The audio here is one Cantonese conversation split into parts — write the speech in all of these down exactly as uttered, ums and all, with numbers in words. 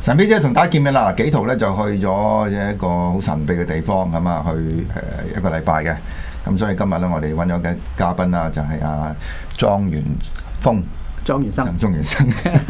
神秘之夜同大家見面啦，幾圖咧就去咗一個好神秘嘅地方咁啊，去誒、呃、一個禮拜嘅，咁所以今日咧我哋揾咗嘅嘉賓啦，就係阿莊元豐。 莊元生， 莊元生，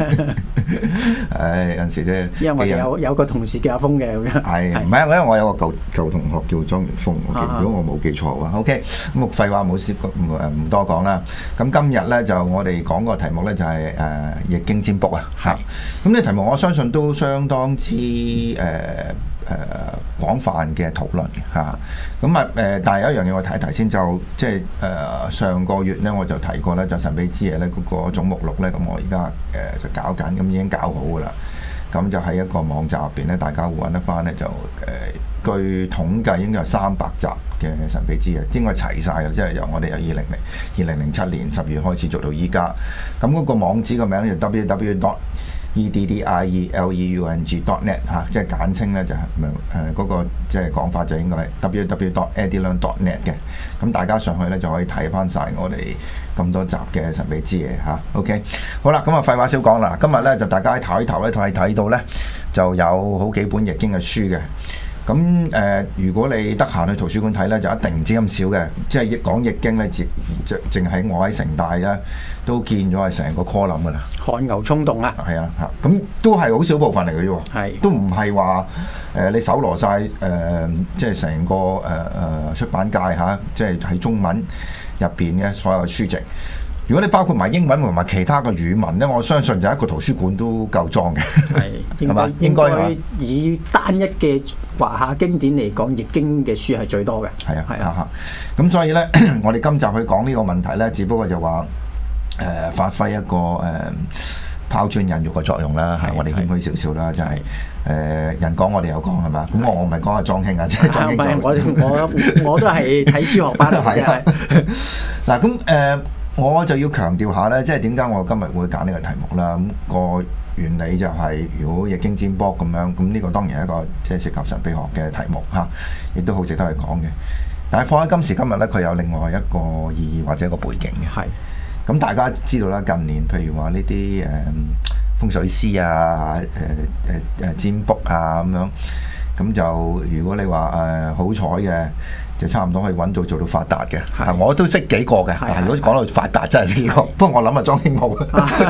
唉有陣時咧， 因為我哋有有個同事叫阿峰嘅咁樣， 係唔係啊？因為我有個舊舊同學叫莊元豐， 啊、 如果我冇記錯嘅話 ，OK，咁廢話冇少唔唔多講啦。咁今日咧就我哋講個題目咧就係、是、誒、呃、易經占卜啊，嚇。咁呢個題目我相信都相當之誒。呃誒、呃、廣泛嘅討論嚇，咁啊誒，但係有一樣嘢我提一提先，就即係誒、呃、上個月咧我就提過咧，就神秘之夜咧嗰個總目錄咧，咁我而家誒就搞緊，咁已經搞好噶啦，咁就喺一個網站入邊咧，大家會揾得翻咧，就誒、呃、據統計應該有三百集嘅神秘之夜，應該齊晒嘅，即係由我哋由二零零二零零七年十月開始做到依家，咁嗰個網址個名咧就 w w w e d d i e l e u n g dot net 嚇，即係簡稱咧就係誒嗰個即係講法就應該係 w w w dot edlearn dot net 嘅。咁大家上去咧就可以睇翻晒我哋咁多集嘅神秘之夜嚇。OK， 好啦，咁啊廢話少講啦。今日咧就大家睇頭咧睇睇到咧就有好幾本易經嘅書嘅。咁誒、呃，如果你得閒去圖書館睇咧，就一定唔止咁少嘅。即係講易經咧，淨淨係我喺城大咧都見咗係成個 column 噶啦。 汗牛充棟啊！ 係啊，嚇咁都係好少部分嚟嘅啫喎。 係都唔係話誒你搜羅晒誒、呃，即係成個誒誒、呃、出版界嚇、啊，即係喺中文入邊嘅所有書籍。如果你包括埋英文同埋其他嘅語文咧，我相信就一個圖書館都夠裝嘅。 係，係嘛？應該以單一嘅華夏經典嚟講，易經嘅書係最多嘅。 係啊， 係啊。 咁所以咧，我哋今集去講呢個問題咧，只不過就話誒、呃、發揮一個誒拋磚引玉嘅作用啦。係，我哋謙虛少少啦，就係、是、誒、呃、人講我哋有講係嘛？咁我我唔係講阿莊兄啊，即係莊兄。 唔係我我我都係睇書學翻嚟嘅。係嗱咁誒。我就要強調下咧，即係點解我今日會揀呢個題目啦？咁、那個原理就係、是，如果易經占卜咁樣，咁呢個當然係一個即係涉及神秘學嘅題目嚇，亦都好值得去講嘅。但係放喺今時今日咧，佢有另外一個意義或者一個背景嘅。係是。咁大家知道啦，近年譬如話呢啲誒風水師啊、誒誒誒占卜啊咁樣，咁就如果你話誒、呃、好彩嘅。就差唔多可以揾到做到發達嘅，係我都識幾個嘅。如果講到發達真係識幾個，不過我諗啊莊兄冇。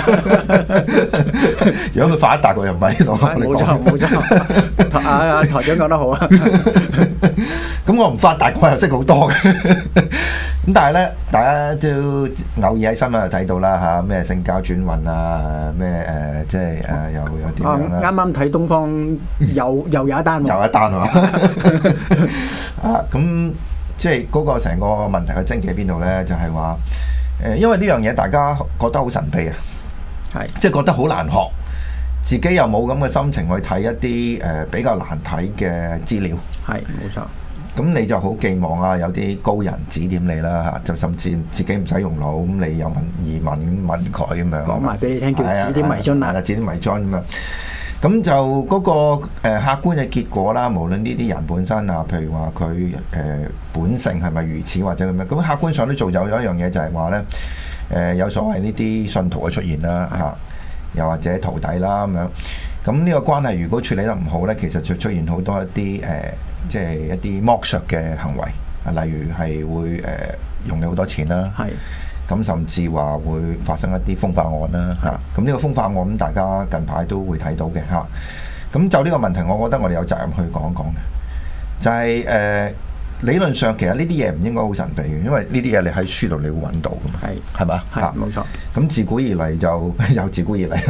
如果佢發達，佢又唔喺度。 冇錯冇錯，啊台長講得好啊。 咁我唔發達，我又識好多嘅。咁但係咧，大家都偶爾喺新聞度睇到啦嚇，咩性交轉運啊，咩誒即係誒又有點樣啦。啱啱睇東方又又有一單喎。 有一單係嘛？啊咁。即係嗰個成個問題嘅症結喺邊度咧？就係話誒，因為呢樣嘢大家覺得好神秘啊，係是即係覺得好難學，自己又冇咁嘅心情去睇一啲誒、呃、比較難睇嘅資料， 係冇錯。 咁你就好寄望啊，有啲高人指點你啦嚇，就甚至自己唔使用腦，咁你有問疑問問佢咁樣講埋俾你聽，叫指點迷津啊， 指點迷津咁樣。咁就嗰、那個、呃、客觀嘅結果啦，無論呢啲人本身啊，譬如話佢誒本性係咪如此或者咁樣，咁客觀上都做有有一樣嘢就係話咧，誒、呃、有所謂呢啲信徒嘅出現啦嚇，的又或者徒弟啦咁樣，咁呢個關係如果處理得唔好咧，其實就出現好多一啲誒、呃，即係一啲剝削嘅行為啊，例如係會誒、呃、用你好多錢啦。係。咁甚至話會發生一啲風化案啦嚇，咁呢、嗯、個風化案咁大家近排都會睇到嘅嚇。咁就呢個問題，我覺得我哋有責任去講一講嘅，就係、是、誒、呃、理論上其實呢啲嘢唔應該好神秘嘅，因為呢啲嘢你喺書度你會揾到噶嘛，係係嘛嚇，冇錯。咁自古以嚟就有自古以嚟，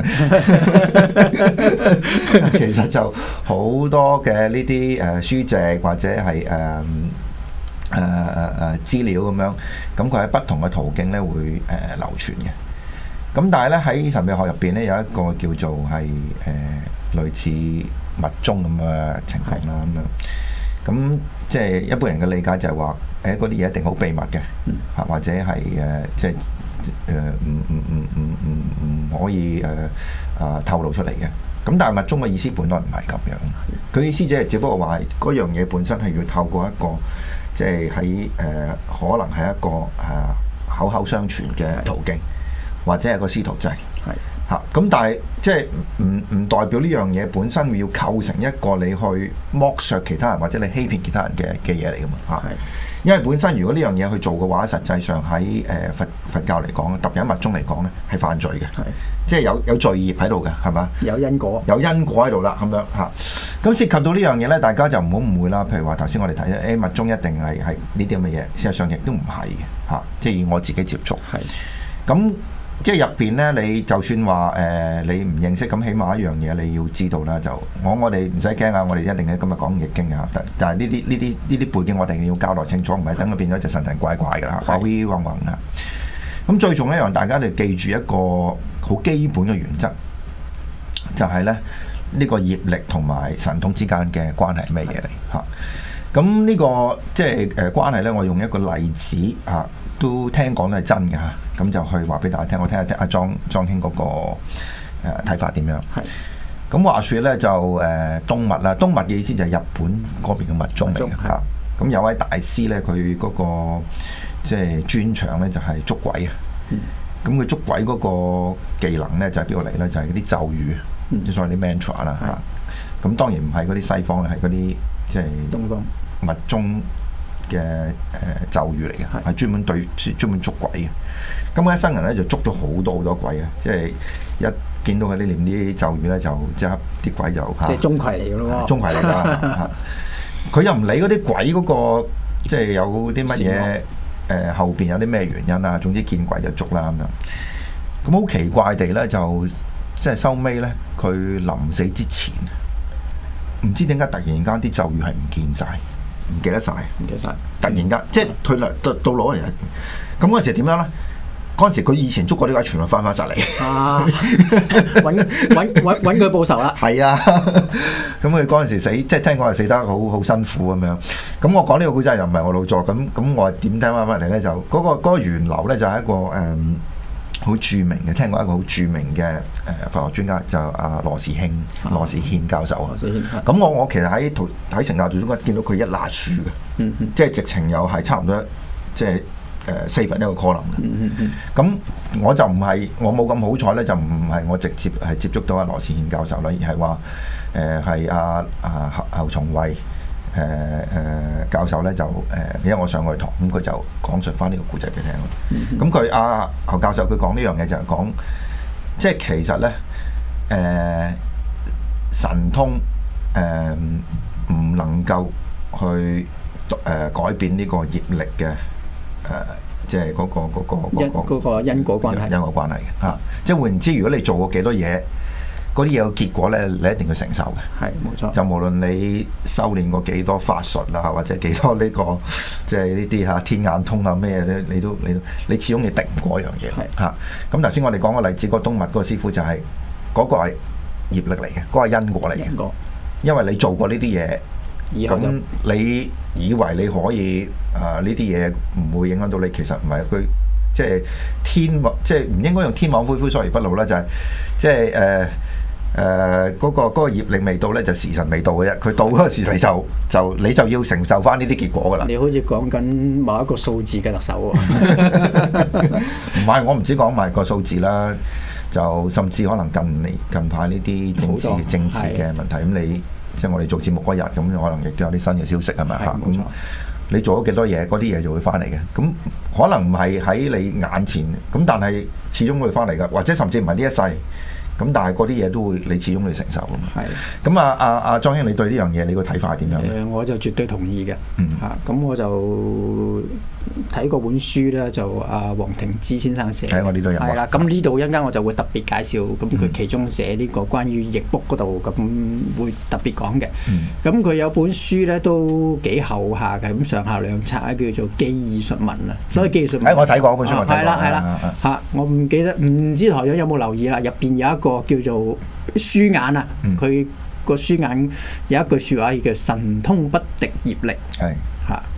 其實就好多嘅呢啲誒書籍或者係誒。呃誒誒誒資料咁樣，咁佢喺不同嘅途徑咧會誒、呃、流傳嘅。咁但係咧喺神秘學入邊咧有一個叫做係誒、呃、類似密宗咁嘅情況啦咁樣。咁即係一般人嘅理解就係話誒嗰啲嘢一定好秘密嘅，嚇、嗯、或者係誒、呃、即係誒唔唔唔唔唔唔可以誒啊、呃、透露出嚟嘅。咁但係密宗嘅意思本來唔係咁樣，佢意思即係只不過話係嗰樣嘢本身係要透過一個。即係喺誒，可能係一個誒、呃、口口相傳嘅途徑，或者係個師徒制。係嚇。咁但係即係唔唔代表呢樣嘢本身要構成一個你去剝削其他人或者你欺騙其他人嘅嘅嘢嚟噶嘛嚇。因為本身如果呢樣嘢去做嘅話，實際上喺誒、呃、佛佛教嚟講，特別喺密宗嚟講咧，係犯罪嘅，即係有有罪業喺度嘅，係嘛？ 有因果， 有因果喺度啦，咁樣嚇。咁涉及到呢樣嘢咧，大家就唔好誤會啦。譬如話頭先我哋睇咧，誒密宗一定係係呢啲咁嘅嘢，事實上亦都唔係嘅嚇。即係以我自己接觸，係咁即係入邊咧，你就算話誒、呃、你唔認識，咁起碼一樣嘢你要知道啦。就我我哋唔使驚啊，我哋一定係今日講易經啊。但但係呢啲呢啲呢啲背景，我哋要交代清楚，唔係等佢變咗就神神怪怪㗎啦，話 we 嗡嗡啊。咁最重要一樣，大家就記住一個好基本嘅原則，就係咧呢個業力同埋神通之間嘅關係係咩嘢嚟嚇？咁呢、這個即係誒、呃、關係咧，我用一個例子嚇、啊，都聽講都係真嘅嚇。咁就去話俾大家聽，我聽下阿莊莊兄嗰、那個睇、呃、法點樣？係。咁話説咧就誒、呃、東密啦，東密嘅意思就係日本嗰邊嘅密宗嚟嘅嚇。咁有位大師咧，佢嗰、那個即係專長咧就係捉鬼啊。咁佢、嗯、捉鬼嗰個技能咧就係邊度嚟咧？就係嗰啲咒語，即、嗯、所謂啲 mantra 啦嚇。咁當然唔係嗰啲西方咧，係嗰啲即係東方密宗嘅誒咒語嚟嘅，係專門對專門捉鬼嘅。咁我一生人咧就捉咗好多好多鬼啊！即係一見到佢啲念啲咒語咧，就即刻啲鬼就嚇。即係鍾馗嚟嘅咯喎！鍾馗嚟㗎，佢又唔理嗰啲鬼嗰個，即係有啲乜嘢誒後邊有啲咩原因啊？總之見鬼就捉啦咁樣。咁好奇怪地咧，就即係收尾咧，佢臨死之前，唔知點解突然間啲咒語係唔見晒，唔記得晒，唔記得晒。突然間即係佢嚟到到攞人，咁嗰陣時點樣咧？嗰陣時佢以前捉過啲鬼，全部翻翻晒嚟。啊！揾揾揾揾佢報仇啦！係啊！咁佢嗰陣時死，即係聽講係死得好好辛苦咁樣。咁我講呢個故仔又唔係我老作，咁咁我點聽翻翻嚟咧？就嗰、嗰個嗰、嗰個源流咧，就係一個誒好、嗯、著名嘅，聽過一個好著名嘅誒、呃、佛學專家，就阿、是、羅士興、啊、羅士憲教授啊。咁我我其實喺圖喺成教做中間見到佢一捺書嘅，嗯嗯、即係直情又係差唔多即係。誒、呃、四分一個可能嘅，咁、嗯嗯、我就唔係我冇咁好彩咧，就唔係我直接係接觸到阿羅士憲教授啦，而係話誒係阿阿侯侯崇惠誒誒教授咧就誒、呃，因為我上過堂，咁佢就講述翻呢個故仔俾你聽。咁佢阿侯教授佢講呢樣嘢就係講，即係其實咧誒、呃、神通誒唔、呃、能夠去誒、呃、改變呢個業力嘅。誒、呃，即係嗰、那個嗰、那個嗰、那個、個因果關係，因果關係嘅嚇。即係換言之，如果你做過幾多嘢，嗰啲嘢嘅結果咧，你一定要承受嘅。係，冇錯。就無論你修練過幾多法術啊，或者幾多呢、這個，即係呢啲嚇天眼通啊咩咧，你都你都你始終你敵唔過一樣嘢嚇。咁頭先我哋講個例子，個東密嗰個師傅就係、是、嗰、那個係業力嚟嘅，嗰、那個係因果嚟嘅。因果，因為你做過呢啲嘢。咁你以為你可以啊？呢啲嘢唔會影響到你，其實唔係佢即係天網，即係唔應該用天網恢恢，疏而不漏啦。就係即係誒誒嗰個嗰個業力未到咧，就時辰未到嘅啫。佢到嗰時你就就你就要承受翻呢啲結果噶啦。你好似講緊某一個數字嘅特首喎，唔係我唔知講埋個數字啦，就甚至可能近嚟近排呢啲政治政治嘅問題咁你。即係我哋做節目嗰日，咁可能亦都有啲新嘅消息係咪嚇？咁你做咗幾多嘢，嗰啲嘢就會翻嚟嘅。咁可能唔係喺你眼前，咁但係始終會翻嚟㗎，或者甚至唔係呢一世。咁但係嗰啲嘢都會，你始終要承受㗎嘛。係。咁啊啊啊莊兄，你對呢樣嘢你個睇法係點樣？誒、呃，我就絕對同意嘅。嗯。嚇、啊，咁我就睇過本書咧，就阿黃庭之先生寫。喺我呢度有。係啦，咁呢度一陣間我就會特別介紹，咁佢其中寫呢個關於易卜嗰度，咁會特別講嘅。嗯。咁佢有本書咧都幾厚下嘅，咁上下兩冊啊，叫做《記憶術文》啊。所以記憶術文。誒，我睇過本書，我睇過。係啦係啦。嚇，我唔記得，唔知台長有冇留意啦？入邊有一個叫做書眼啊，佢個書眼有一句説話叫神通不敵業力，係嚇，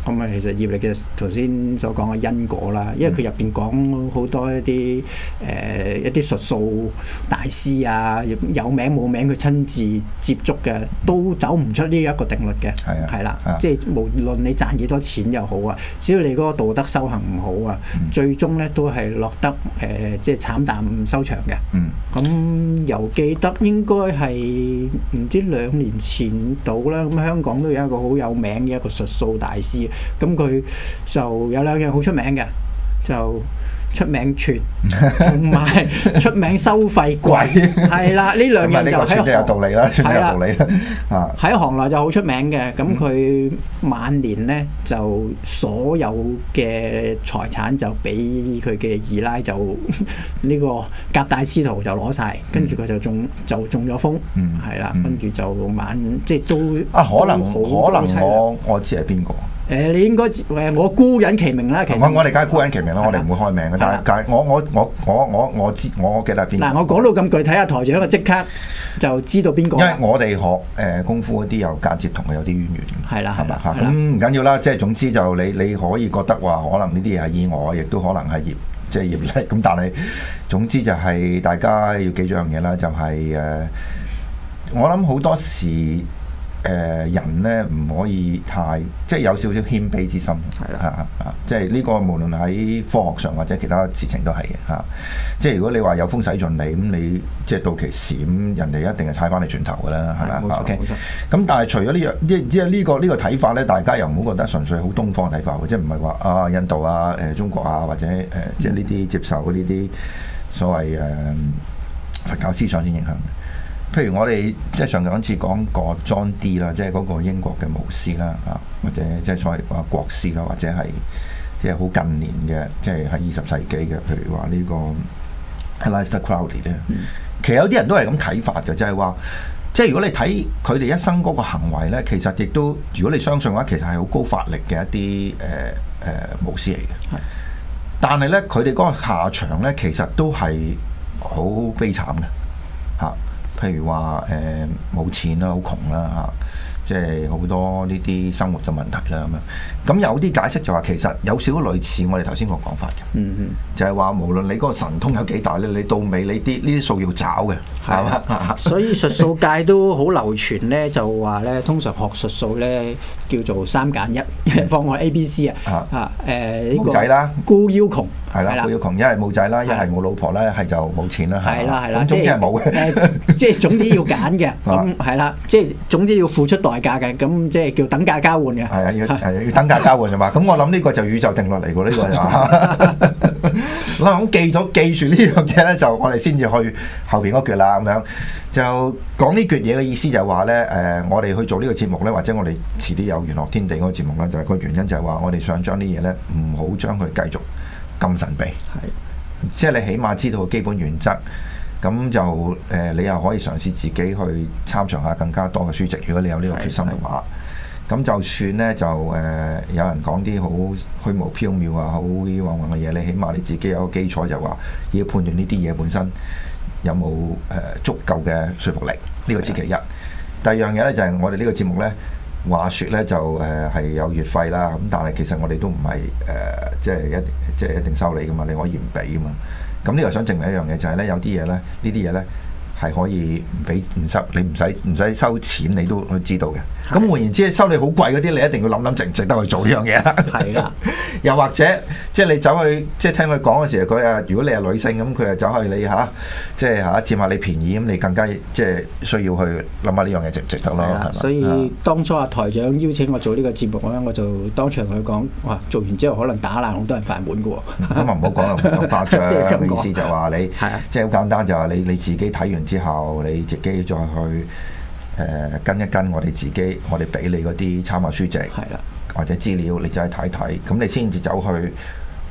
咁啊，其實業力嘅頭先所講嘅因果啦，因為佢入邊講好多一啲誒、呃、一啲術數大師啊，有名冇名佢親自接觸嘅，都走唔出呢一個定律嘅。係啊，係啦，即係無論你賺幾多錢又好啊，只要你嗰個道德修行唔好啊，嗯、最終咧都係落得誒、呃、即係慘淡收場嘅。嗯，咁又記得應該係唔知兩年前到啦，咁香港都有一個好有名嘅一個術數大師。咁佢就有兩樣好出名嘅，就出名串，同埋出名收費貴，係啦，呢兩樣就喺行有道理啦，係啦，道理啦，喺行內就好出名嘅。咁佢晚年咧就所有嘅財產就俾佢嘅二奶就呢個甲大司徒就攞晒，跟住佢就中就中咗風，係啦，跟住就晚即係都啊，可能可能我我知係邊個。 誒，你應該誒，我孤隱其名啦。其實我我哋梗係孤隱其名啦，我哋唔會開名嘅。但係但係我我我我我我知我記得係邊個。 嗱，我講到咁具體，阿台長就即刻就知道邊個。 因為我哋學誒功夫嗰啲有間接同佢有啲淵源。 係啦， 係嘛嚇，咁唔緊要啦。即係總之就你你可以覺得話可能呢啲嘢係意外，亦都可能係業即係業力。咁但係總之就係大家要記住樣嘢啦，就係誒，我諗好多時。誒、呃、人咧唔可以太即係有少少謙卑之心，係啦嚇嚇，即係呢個無論喺科學上或者其他事情都係嘅嚇。即係如果你話有風使盡你，咁你即係到期時咁，人哋一定係踩翻你轉頭㗎啦，係咪啊？ OK。咁但係除咗呢樣，即即係呢個呢、呢個睇法咧，大家又唔好覺得純粹好東方睇法，即係唔係話啊印度啊誒、呃、中國啊或者誒、呃、即係呢啲接受嗰啲啲所謂誒、呃、佛教思想先影響。譬如我哋即係上兩次講過 John Dee 啦，即係嗰個英國嘅巫師啦，啊或者即係所謂話國師啦，或者係即係好近年嘅，即係喺二十世紀嘅，譬如話呢個 Aleister Crowley 咧，其實有啲人都係咁睇法嘅，就係話，即係如果你睇佢哋一生嗰個行為咧，其實亦都如果你相信嘅話，其實係好高法力嘅一啲誒誒巫師嚟嘅，係，但係咧佢哋嗰個下場咧，其實都係好悲慘嘅，嚇。譬如話誒冇錢啦，好窮啦嚇，即係好多呢啲生活嘅問題啦咁樣。咁有啲解釋就話其實有少少類似我哋頭先個講法嘅，嗯嗯，就係話無論你嗰個神通有幾大咧，你到尾你啲呢啲數要找嘅，係嘛？ 啊、所以術數界都好流傳咧，就話咧通常學術數咧叫做三揀一，放我 A、B、C 啊，啊誒呢個仔啦， 孤夭窮。 係啦，佢要窮，一係冇仔啦，一係冇老婆啦，一係就冇錢啦。 係啦係啦， 咁總之係冇嘅。 即係總之要揀嘅，咁係啦，即係總之要付出代價嘅，咁即係叫等價交換嘅。 係啊，要係要等價交換係嘛？咁我諗呢個就宇宙定律嚟㗎，呢個就嗱咁記咗記住呢樣嘢咧，就我哋先至去後邊嗰橛啦。咁樣就講呢橛嘢嘅意思就係話咧，誒，我哋去做呢個節目咧，或者我哋遲啲有玄學天地嗰個節目咧，就係個原因就係話我哋想將啲嘢咧唔好將佢繼續咁神秘，係即係你起碼知道個基本原則，咁就誒、呃、你又可以嘗試自己去參詳下更加多嘅書籍。如果你有呢個決心嘅話，咁就算咧就誒、呃、有人講啲好虛無縹緲啊、好虛晃晃嘅嘢，你起碼你自己有個基礎就話要判斷呢啲嘢本身有冇誒、呃、足夠嘅說服力。呢、這個只其一。第二樣嘢咧就係、是、我哋呢個節目咧。話説咧就誒係、呃、有月費啦，咁但係其實我哋都唔係誒即係一即係一定收你噶嘛，你可以唔俾噶嘛。咁呢個想證明一樣嘢就係咧，有啲嘢咧，呢啲嘢咧係可以唔俾唔收，你唔使唔使收錢，你都都知道嘅。咁換言之，收你好貴嗰啲，你一定要諗諗值唔值得去做呢樣嘢啦。係啦，又或者即係你走去即係聽佢講嘅時候，佢啊，如果你係女性咁，佢啊走去你嚇，即係嚇佔下你便宜咁，你更加即係需要去諗下呢樣嘢值唔值得咯。係嘛？ 所以當初阿台長邀請我做呢個節目咧，我就當場同佢講：哇，做完之後可能打爛好多人飯碗嘅喎。咁啊唔好講啦，咁誇張嘅意思就話你，即係好簡單，就係你你自己睇完之後，你自己再去。誒、呃、跟一跟我哋自己，我哋俾你嗰啲參考書籍，係啦，或者資料，你就去睇睇，咁你先至走去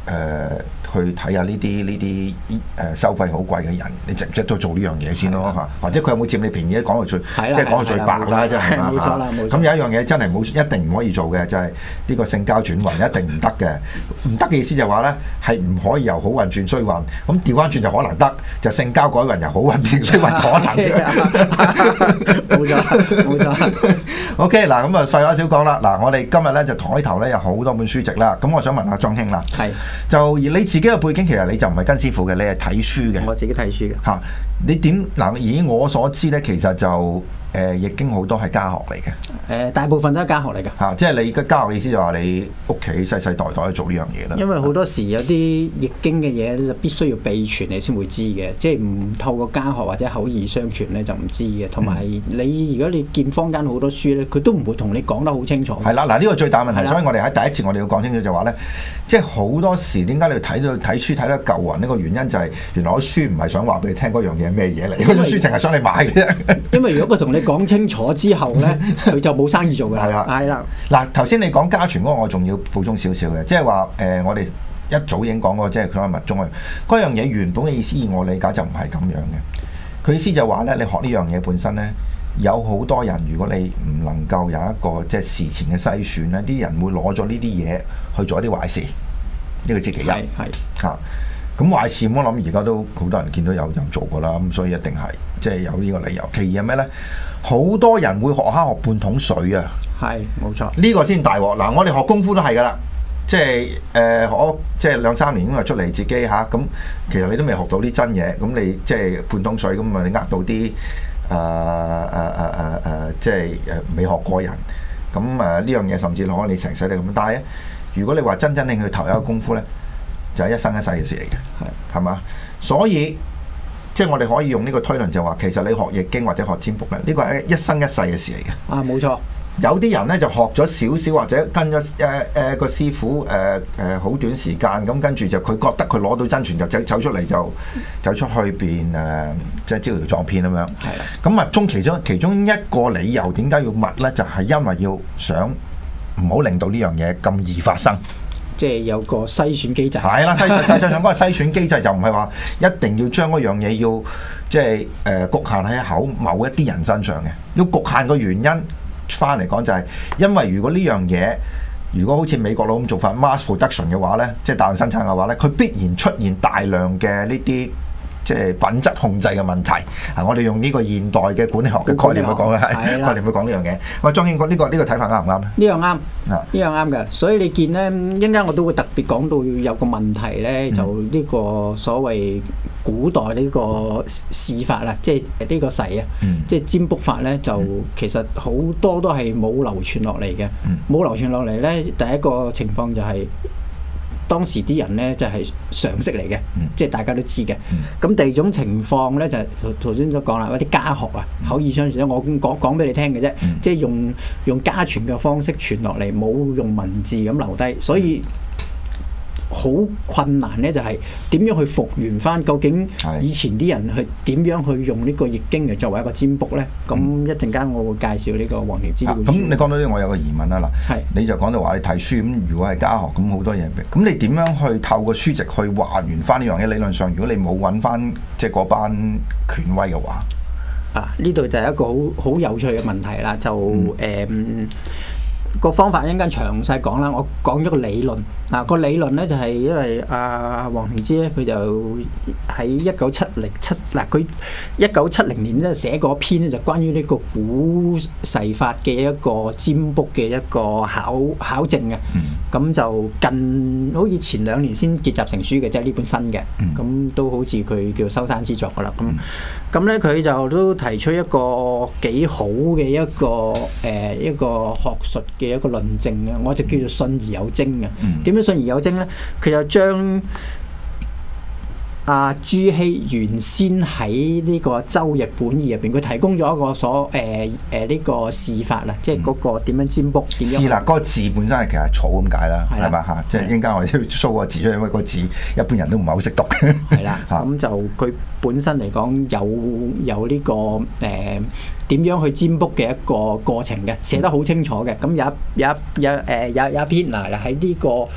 呃、去睇下呢啲呢啲誒收費好貴嘅人，你值唔值得做呢樣嘢先咯嚇？或者佢有冇佔你便宜咧？講到最即係講到最白啦，真係冇錯啦，冇錯。 咁有一樣嘢真係冇一定唔可以做嘅，就係、是、呢個性交轉運一定唔得嘅。唔得嘅意思就係話咧，係唔可以由好運轉衰運。咁調翻轉就可能得，就性交改運由好運變衰運就可能。 冇錯，冇錯。 OK， 嗱咁啊，廢話少講啦。嗱，我哋今日咧就台頭咧有好多本書籍啦。咁我想問下莊兄啦， 係就而你自己嘅背景，其實你就唔係跟師傅嘅，你係睇書嘅。 我自己睇書嘅。嚇， 你點嗱？以我所知咧，其實就誒易經好多係家學嚟嘅。 誒、呃，大部分都係家學嚟嘅。 嚇、啊，即係你嘅家學意思就話你屋企世世代代都做呢樣嘢啦。 因為好多時有啲易經嘅嘢就必須要秘傳你先會知嘅，即係唔透過家學或者口耳相傳咧就唔知嘅。同埋你如果你見坊間好多書咧，佢都唔會同你講得好清楚。 係啦，嗱呢個最大問題， 的所以我哋喺第一次我哋要講清楚就話咧，即係好多時點解你睇到睇書睇得舊雲呢個原因就係原來嗰書唔係想話俾你聽嗰樣嘢係咩嘢嚟，嗰本書淨係想你買嘅啫。因為如果佢同你講清楚之後咧，佢就冇生意做㗎。係啦，係啦。 嗱頭先你講家傳嗰個，我仲要補充少少嘅，即係話誒，我哋一早已經講過，即係佢喺密宗啊，嗰樣嘢原本嘅意思，以我理解就唔係咁樣嘅。佢意思就話咧，你學呢樣嘢本身咧，有好多人，如果你唔能夠有一個即係事前嘅篩選咧，啲人會攞咗呢啲嘢去做一啲壞事，呢、呢個知其一。係係嚇。咁壞事我諗而家都好多人見到有有做過啦，咁所以一定係即係有呢個理由。其二係咩咧？好多人會學下學半桶水啊！ 係冇錯， 呢個先大鑊。嗱，我哋學功夫都係噶啦，即係誒、呃、學即係兩三年咁啊出嚟自己嚇，咁、啊、其實你都未學到啲真嘢，咁你即係半桶水咁啊，你呃到啲誒誒誒誒誒，即係誒未學過人，咁誒呢樣嘢甚至攞你成世都咁。但係咧，如果你話真真正去投入一個功夫咧，就係、是、一生一世嘅事嚟嘅，係係嘛？所以即係我哋可以用呢個推論就話，其實你學易經或者學占卜咧，呢個係一生一世嘅事嚟嘅。 啊，冇錯。 有啲人咧就學咗少少或者跟咗誒誒個師傅誒誒好短時間咁，跟住就佢覺得佢攞到真傳就走走出嚟就走出去變誒、呃、即係招搖撞騙咁樣。係啦。咁密宗其中其中一個理由點解要密咧？就係、是、因為要想唔好令到呢樣嘢咁易發生。 即係有個篩選機制。係啦，實際上嗰個篩選機制就唔係話一定要將嗰樣嘢要即係誒、呃、局限喺口某一啲人身上嘅，要局限個原因。翻嚟講就係，因為如果呢樣嘢，如果好似美國佬咁做法 mass production 嘅話咧，即係大量生產嘅話咧，佢必然出現大量嘅呢啲即係品質控制嘅問題。啊，我哋用呢個現代嘅管理學嘅概念去講嘅，係概念去講呢樣嘢。喂，莊兄，呢個呢個睇法啱唔啱咧？ 呢樣啱，呢樣啱嘅。所以你見咧，一陣間我都會特別講到有個問題咧，就呢個所謂古代呢個試法啦，即係呢個筮啊，嗯、即係占卜法咧，就其實好多都係冇流傳落嚟嘅。冇、嗯、流傳落嚟咧，第一個情況就係、是、當時啲人咧就係、是、常識嚟嘅，嗯、即係大家都知嘅。咁、嗯、第二種情況咧就係頭先所講啦，嗰啲家學啊，口耳相傳，我講講俾你聽嘅啫，嗯、即係用用家傳嘅方式傳落嚟，冇用文字咁留低，所以好困難咧，就係點樣去復原翻？究竟以前啲人去點樣去用呢個易經嚟作為一個占卜咧？咁、嗯、一陣間我會介紹呢個黃庭之呢本書。咁、啊、你講到呢個，我有個疑問啦。嗱是，你就講到話你睇書咁，如果係家學咁好多嘢，咁你點樣去透過書籍去還原翻呢樣嘢？理論上，如果你冇揾翻即係嗰班權威嘅話，啊，呢度就係一個好好有趣嘅問題啦。就誒。嗯嗯個方法一陣間詳細講啦，我講咗個理論。嗱、啊，個理論咧就係、是、因為阿黃庭之咧，佢就喺一九七零七嗱，佢一九七零年咧寫過篇咧，就關於呢個古筮法嘅一個占卜嘅一個考考證嘅。咁、嗯、就近好似前兩年先結集成書嘅，即係呢本新嘅。咁、嗯、都好似佢叫收山之作噶啦。咁咁咧佢就都提出一個幾好嘅一個誒、呃、一個學術嘅一個論證嘅，我就叫做信而有徵嘅。點樣、嗯、信而有徵咧？佢就將阿朱熹原先喺呢個《周易本義》入邊，佢提供咗一個所誒誒呢個試法啦，即係嗰個點樣占卜點樣。試啦，嗰個字本身係其實草咁解啦，係嘛嚇？即係應該我哋要 show 個字出嚟，因為個字一般人都唔係好識讀嘅。係啦，咁就佢本身嚟講有有呢個誒點樣去占卜嘅一個過程嘅，寫得好清楚嘅。咁有一有一有誒有有一篇嗱喺呢個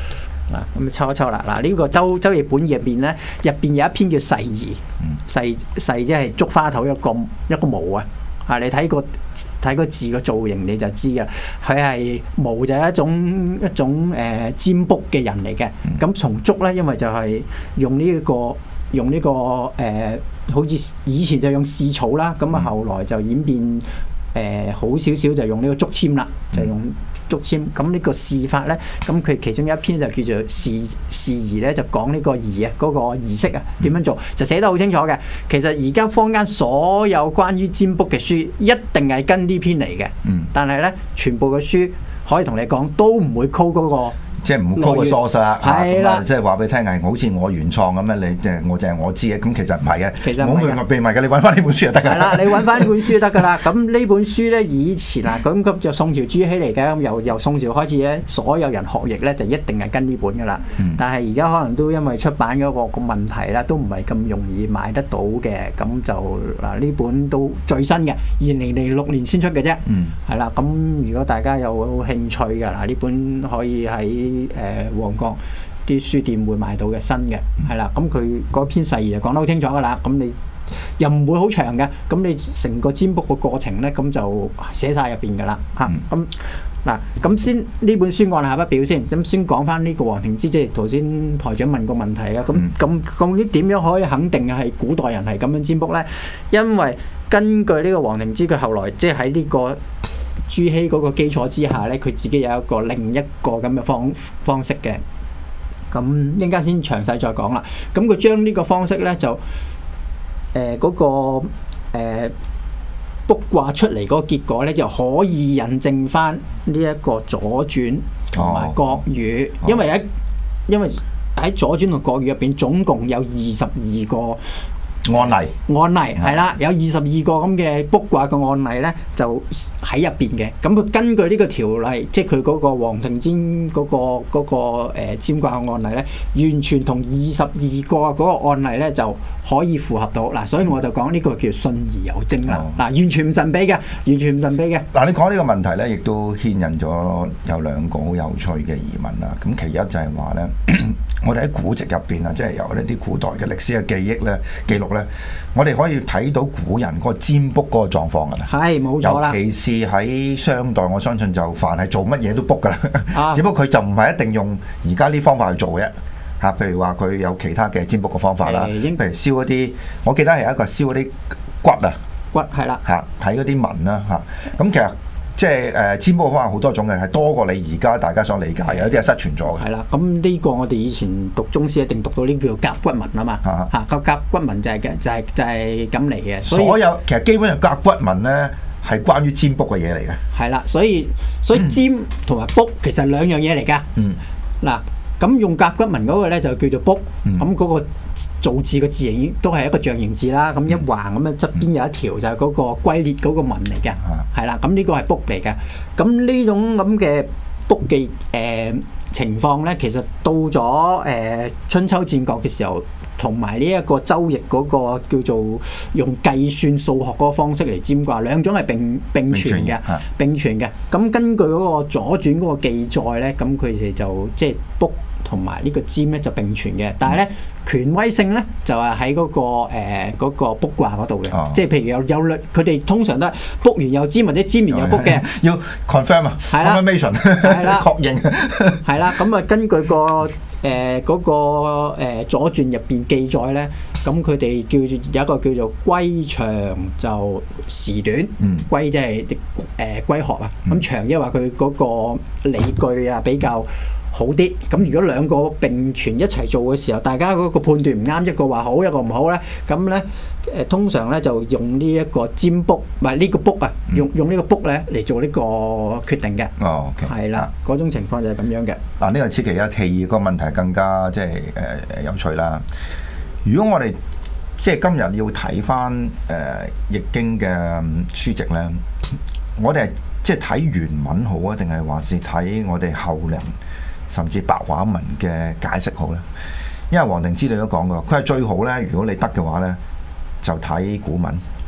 嗱，咁抽一抽啦。嗱，呢個周周易本入邊咧，入邊有一篇叫《誓儀》，誓誓即係竹花頭一個一個毛啊。啊，你睇個睇個字個造型你就知㗎，佢係毛就係一種一種誒、呃、占卜嘅人嚟嘅。咁從竹咧，因為就係用呢、這、一個用呢、這個誒、呃，好似以前就用試草啦，咁啊後來就演變誒、呃、好少少就用呢個竹籤啦，就用竹籤。咁呢個試法咧，咁佢其中一篇就叫做試試儀咧，就講呢個儀啊，嗰、那個儀式啊點樣做，就寫得好清楚嘅。其實而家坊間所有關於占卜嘅書，一定係跟呢篇嚟嘅。嗯。但係咧，全部嘅書可以同你講，都唔會 call 嗰個。 即係唔好 call 個 source 啦， 係啦， 即係話俾你聽係好似我原創咁樣，你即係我就係我知嘅，咁其實唔係嘅， 其實冇秘密嘅，你揾翻呢本書就得㗎。 係啦，你揾翻呢本書就得㗎啦。咁呢本書咧，以前啊，咁咁就宋朝朱熹嚟嘅，咁由由宋朝開始咧，所有人學譯咧就一定係跟呢本㗎啦。嗯、但係而家可能都因為出版嗰個個問題啦，都唔係咁容易買得到嘅。咁就嗱呢本都最新嘅，二零零六年先出嘅啫。嗯，係啦。咁如果大家有興趣嘅嗱，呢本可以喺誒、呃旺角啲書店會買到嘅新嘅，係啦，咁佢嗰篇誓言就講得好清楚噶啦，咁你又唔會好長嘅，咁你成個占卜個過程咧，咁就寫晒入邊噶啦，嚇，咁嗱，咁先呢本書按下不表先，咁先講翻呢個黃庭之，即係頭先台長問個問題啊，咁咁究竟點樣可以肯定係古代人係咁樣占卜咧？因為根據呢個黃庭之，佢後來即係喺呢個朱熹嗰個基礎之下咧，佢自己有一個另一個咁嘅方方式嘅。咁一陣間先詳細再講啦。咁佢將呢個方式咧就誒嗰、呃那個誒、呃、卜卦出嚟嗰個結果咧，就可以印證翻呢一個左傳同埋國語，哦、因為喺因為喺左傳同國語入邊總共有二十二個。案例案例係啦，有二十二個咁嘅卜卦嘅案例咧，就喺入邊嘅。咁佢根據呢個條例，即係佢嗰個黃庭占嗰個嗰個誒占卦嘅案例咧，完全同二十二個嗰個案例咧就可以符合到嗱。所以我就講呢個叫信而有證啦。嗱，完全唔神秘嘅，完全唔神秘嘅。 嗱，你講呢個問題咧，亦都牽引咗有兩個好有趣嘅疑問啦。咁其一就係話咧，我哋喺古籍入邊啊，即係由呢啲古代嘅歷史嘅記憶咧、記錄咧，我哋可以睇到古人嗰個占卜嗰個狀況㗎啦。係冇錯啦。尤其是喺商代，我相信就凡係做乜嘢都卜㗎啦。啊、只不過佢就唔係一定用而家啲方法去做嘅嚇。譬如話佢有其他嘅占卜嘅方法啦，譬如燒一啲，我記得係一個燒一啲骨啊， 骨係啦嚇，睇嗰啲紋啦嚇。咁其實即係誒占卜嘅方法好多種嘅，係多過你而家大家想理解，有啲係失傳咗嘅。係啦，咁呢個我哋以前讀中史一定讀到呢叫甲骨文啊嘛，嚇個甲骨文就係嘅，就係就係咁嚟嘅。 所有其實基本上甲骨文咧係關於占卜嘅嘢嚟嘅。係啦，所以所以占同埋卜其實兩樣嘢嚟㗎。嗯，嗱，咁用甲骨文嗰個咧就叫做卜，咁嗰個造字嘅字形都係一個象形字啦。咁一橫咁樣側邊有一條就係嗰個龜裂嗰個紋嚟嘅，係啦。咁呢個係卜嚟嘅。咁呢種咁嘅卜嘅誒情況咧，其實到咗誒、呃、春秋戰國嘅時候，同埋呢一個周易嗰個叫做用計算數學嗰個方式嚟占卦，兩種係並並存嘅，並存嘅。咁根據嗰個左傳嗰個記載咧，咁佢哋就即係卜同埋呢個占咧就並存嘅，但係咧權威性咧就係喺嗰個誒嗰個卜卦嗰度嘅，哦、即係譬如有有佢哋通常都係卜完又占或者占完又卜嘅， 要 confirm 啊 confirmation 係啦，確認係啦。咁啊根據、嗰個誒嗰、呃嗰個誒、呃、左傳入邊記載咧，咁佢哋叫做有一個叫做龜長就時短，嗯、龜即係啲誒龜殼啊，咁、嗯、長即係話佢嗰個理據啊比較好啲。咁如果兩個並存一齊做嘅時候，大家嗰個判斷唔啱，一個話好，一個唔好咧，咁咧誒通常咧就用呢一個占卜，唔係呢個卜啊，用用呢個卜咧嚟做呢個決定嘅。哦，係、okay. 啦，嗰種情況就係咁樣嘅。嗱， 呢個此其一，其二個問題更加即係誒誒有趣啦。如果我哋即係今日要睇翻誒易經嘅書籍咧，我哋係即係睇原文好啊，定係還是睇我哋後人甚至白話文嘅解釋好咧？因為黃庭之你都講過，佢係最好咧。如果你得嘅話咧，就睇古文，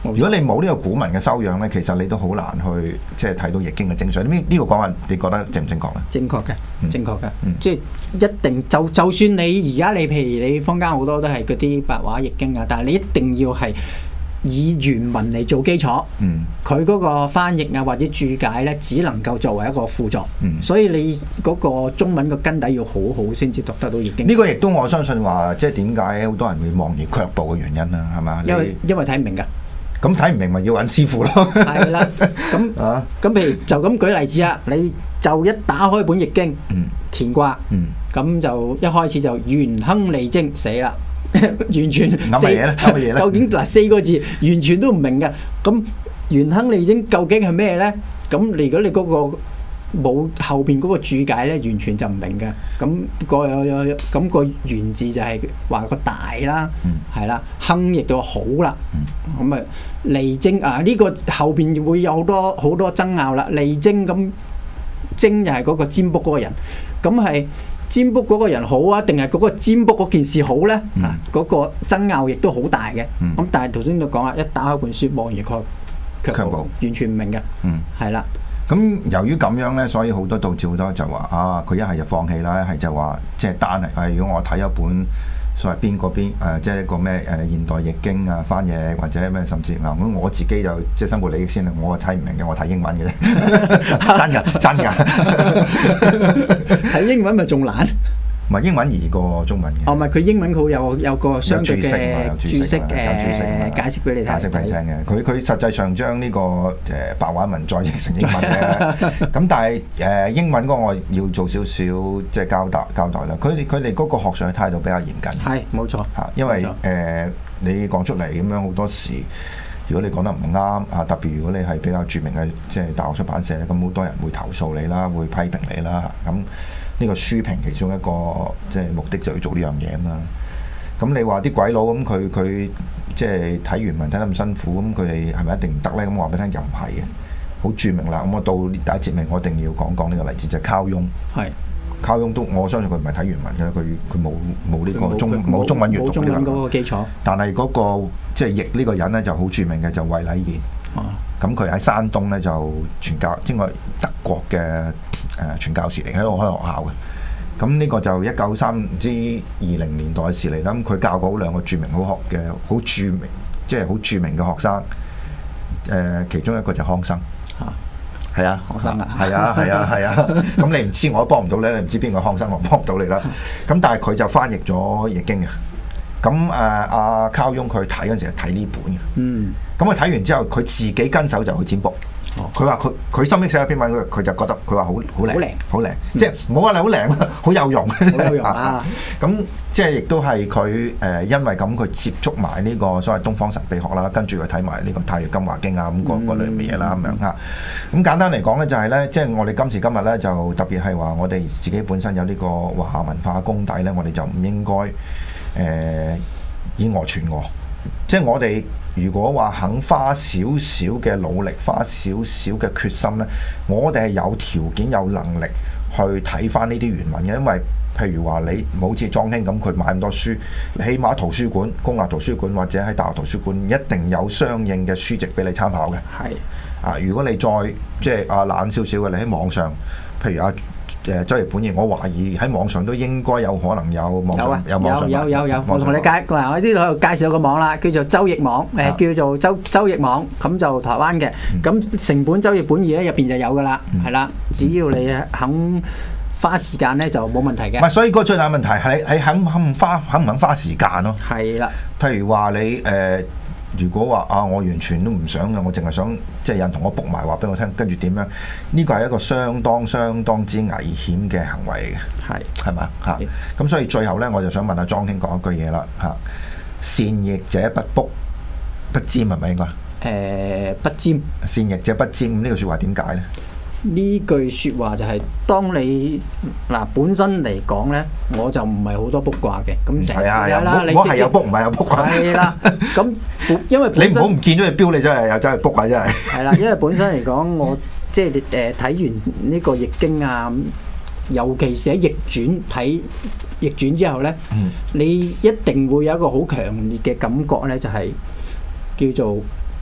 如果你冇呢個古文嘅修養咧，其實你都好難去即係睇到易經嘅精髓。呢呢個講法你覺得正唔正確咧？ 正確嘅， 嗯正確嘅， 嗯即係一定就就算你而家你譬如你坊間好多都係嗰啲白話易經啊，但係你一定要係以原文嚟做基礎。 嗯， 佢嗰個翻譯啊或者注解咧，只能夠作為一個輔助。 嗯， 所以你嗰個中文個根底要好好先至讀得到易經。 呢個亦都我相信話，即係點解好多人會望而卻步嘅原因啦，係嘛？ 因為因為睇唔明㗎。 咁睇唔明咪要揾師傅咯。 係啦，咁啊， 咁譬如就咁舉例子啊，你就一打開本易經， 嗯， 乾卦， 嗯， 咁就一開始就元亨利貞死啦，完全諗乜嘢咧？諗乜嘢咧？ 究竟嗱四個字完全都唔明嘅，咁元亨利貞究竟係咩咧？咁如果你嗰個冇後邊嗰個注解咧，完全就唔明嘅。咁、個有有咁、個元字就係話個大啦，係啦、嗯，亨亦都好啦。咁啊、嗯，利貞啊，呢、呢個後邊會有好多好多爭拗啦。利貞咁貞就係嗰個占卜嗰個人，咁係占卜嗰個人好啊，定係嗰個占卜嗰件事好咧？嗯、啊，嗰、嗰個爭拗亦都好大嘅。咁、嗯、但係頭先都講啦，一打開本書望而卻卻步，完全唔明嘅。嗯，係啦。 咁由於咁樣咧，所以好多導致好多就話啊，佢一係就放棄啦，一係就話即係單係。誒，如果我睇一本所謂邊個邊誒，即係一個咩誒現代易經啊翻譯或者咩，甚至嗱，咁我自己就即係生活利益先啦，我係睇唔明嘅，我睇英文嘅啫，真㗎真㗎， 睇英文咪仲難。 唔係英文易過中文嘅。 哦，唔係佢英文佢有有個相對嘅注釋誒解釋俾你聽。 解釋俾你聽嘅，佢佢實際上將呢個誒白話文再譯成英文嘅。咁但係誒英文嗰個我要做少少即係交代交代啦。佢哋佢哋嗰個學術嘅態度比較嚴謹。 係冇錯嚇，因為誒你講出嚟咁樣好多時，如果你講得唔啱啊，特別如果你係比較著名嘅即係大學出版社咧，咁好多人會投訴你啦，會批評你啦，咁。呢個書評其中一個即係目的就要做呢樣嘢嘛。咁你話啲鬼佬咁佢佢即係睇原文睇得咁辛苦，咁佢哋係咪一定唔得咧？咁我話俾你聽又唔係嘅，好著名啦。咁我到第一節目我一定要講講呢個例子，就係靠翁。係靠翁都我相信佢唔係睇原文嘅，佢佢冇冇呢個中冇中文閱讀冇中文嗰個基礎。 但係嗰個即係譯呢個人咧就好著名嘅，就衛禮賢。哦。咁佢喺山東咧就傳教，應該德國嘅誒傳教士嚟，喺度開學校嘅。咁呢個就一九三唔知二零年代嘅事嚟啦。咁佢教過兩個著名好學嘅好著名，即係好著名嘅學生。誒、呃，其中一個就康生。嚇，係啊，康生啊，係啊，係啊，係啊。咁你唔知我幫唔到你，你唔知邊個康生，我幫唔到你啦。咁但係佢就翻譯咗易經嘅。咁誒阿靠翁佢睇嗰陣時係睇呢本嘅。嗯。咁佢睇完之後，佢自己跟手就去占卜。佢話佢佢心憶寫一篇文，佢佢就覺得佢話好好靚，好靚，即係唔好話你好靚啦，好有用，好有用啊！咁即係亦都係佢誒，因為咁佢接觸埋呢個所謂東方神秘學啦，跟住佢睇埋呢個《太乙金華經》啊，咁嗰嗰類嘅嘢啦，咁樣嚇。咁簡單嚟講咧，就係咧，即係我哋今時今日咧，就特別係話我哋自己本身有呢個華夏文化功底咧，我哋就唔應該誒以訛傳訛，即係我哋。如果話肯花少少嘅努力，花少少嘅決心呢，我哋係有條件有能力去睇翻呢啲原文嘅。因為譬如話你好似莊兄咁，佢買咁多書，起碼圖書館、公立圖書館或者喺大學圖書館一定有相應嘅書籍俾你參考嘅。係啊，如果你再即係啊懶少少嘅，你喺網上，譬如啊。誒周易本義，我懷疑喺網上都應該有可能有網上有啊，有網上有有有。我同你介嗱，我呢度喺度介紹個網啦，叫做周易網，誒、啊、叫做周周易網，咁就台灣嘅。咁、嗯、成本周易本義咧入邊就有噶啦，係啦、嗯，只要你肯花時間咧就冇問題嘅。唔係，所以個最大問題係係肯肯花肯唔肯花時間咯。係啦的，譬如話你誒。呃如果話啊，我完全都唔想嘅，我淨係想即係有人同我卜埋話俾我聽，跟住點樣？呢個係一個相當相當之危險嘅行為嚟嘅，係係嘛嚇？咁所以最後咧，我就想問阿莊兄講一句嘢啦嚇，善易者不卜不占係咪應該？誒、呃、不占。善易者不占，呢句説話點解咧？呢句説話就係、是、當你嗱本身嚟講咧，我就唔係好多卜卦嘅，咁成日啦，你我係有卜唔係有卜卦，係啦，咁因為你唔好唔見咗隻錶，你真係又真係卜啊！真係係啦，因為本身嚟講，我即係誒睇完呢個易經啊，尤其是喺逆轉睇逆轉之後咧，嗯、你一定會有一個好強烈嘅感覺咧，就係、是、叫做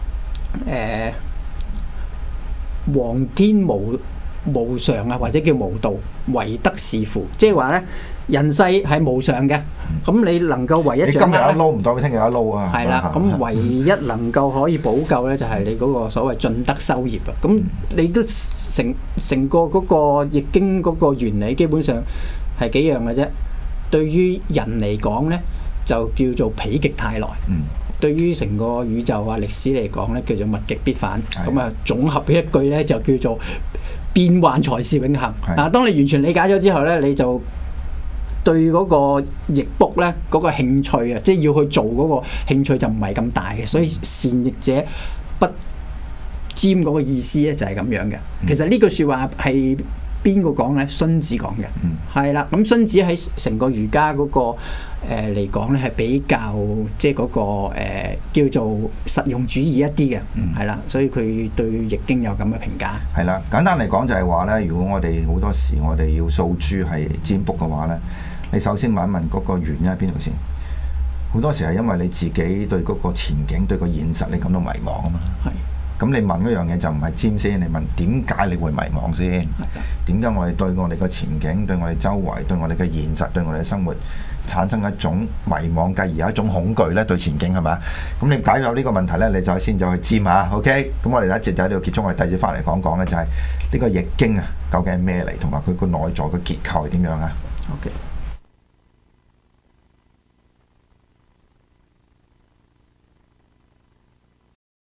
誒皇天無無常啊，或者叫無道，唯德是父，即係話咧人世係無常嘅，咁你能夠唯一你今日一撈唔代表聽日一撈啊！ 係啦，咁唯一能夠可以補救咧，就係你嗰個所謂盡德修業啊。咁你都成成個嗰個易經嗰個原理，基本上係幾樣嘅啫。對於人嚟講咧，就叫做否極泰來。嗯。對於成個宇宙啊歷史嚟講咧，叫做物極必反。咁啊，總合嘅一句咧，就叫做變幻才是永恆。嗱，當你完全理解咗之後咧，你就對嗰個易卜咧嗰個興趣啊，即係要去做嗰個興趣就唔係咁大嘅。所以善易者不沾嗰個意思咧就係咁樣嘅。其實呢句説話係邊個講咧？荀子講嘅，係啦、嗯。咁荀子喺成個儒家嗰、那個誒嚟講咧，係比較即係嗰個、呃、叫做實用主義一啲嘅，係啦、嗯。所以佢對易經有咁嘅評價。係啦，簡單嚟講就係話咧，如果我哋好多時我哋要訴諸係占卜嘅話咧，你首先問一問嗰個原因喺邊度先。好多時係因為你自己對嗰個前景、對個現實你感到迷茫啊嘛。係。咁你問嗰樣嘢就唔係占先，你問點解你會迷茫先？點解我哋對我哋個前景、對我哋周圍、對我哋嘅現實、對我哋嘅生活產生一種迷茫，繼而有一種恐懼咧？對前景係咪？咁你解決呢個問題咧，你就先就去占下 OK？咁我哋第一節就喺度結束，我哋第二節翻嚟講講咧，就係呢個易經啊，究竟係咩嚟，同埋佢個內在嘅結構係點樣啊 ？OK。